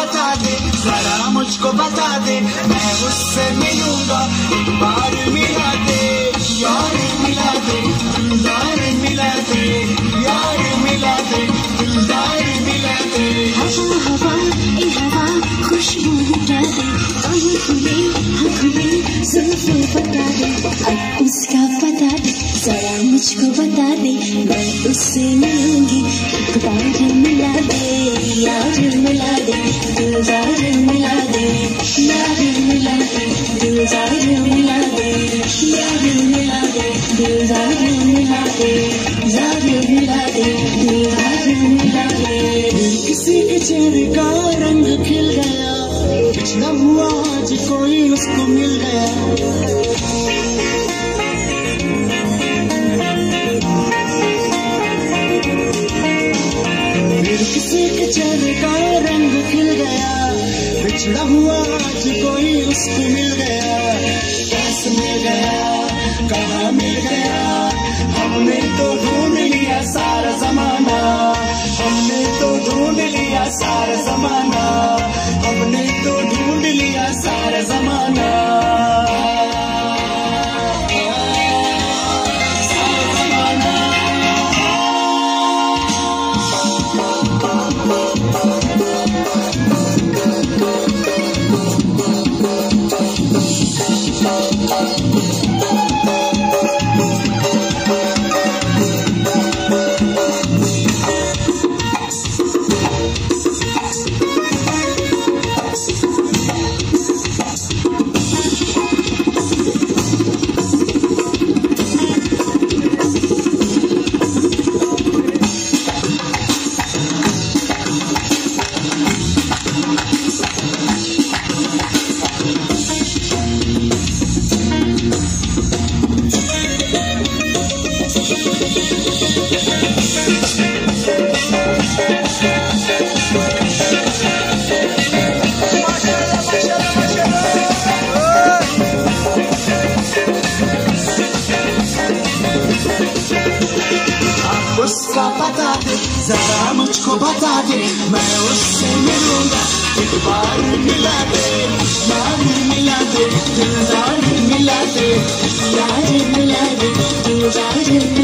बता दे, जरा मुझको बता दे, मैं उससे मिलूंगा, एक बार मिला दे, यार मिला दे, दिलदार मिला दे, यार मिला दे, दिलदार मिला दे। हवा हवा ए हवा खुशबू लुटा दे, आँखें खुले जुल्फे बता दे, अब उसका पता दे, जरा मुझको बता दे, मैं उससे मिलूंगी, एक बार मिला दे, यार मिला दे, दिलदार मिला दे, यार मिला दे, दिलदार मिला दे, यार मिला दे, दिलदार मिला दे, यार मिला दे, दिलदार मिला दे। किसी के चेहरे का रंग खिल गया, पिछड़ा हुआ आज कोई उसको मिल गया। फिर किसी के चेहरे का रंग खिल गया, पिछड़ा हुआ आज कोई उसको मिल गया। कैसे मिल गया, कहाँ मिल गया, हमने तो ढूंढ लिया सारा जमाना, हमने तो ढूंढ लिया सारा जमाना, हमने तो ढूंढ लिया सारा जमाना। उसका पता दे, जरा मुझको बता दे, मैं उससे मिलूंगा, एक बार मिला दे, यार मिला दे, दिलदार मिला दे, यार मिला दे, दिलदार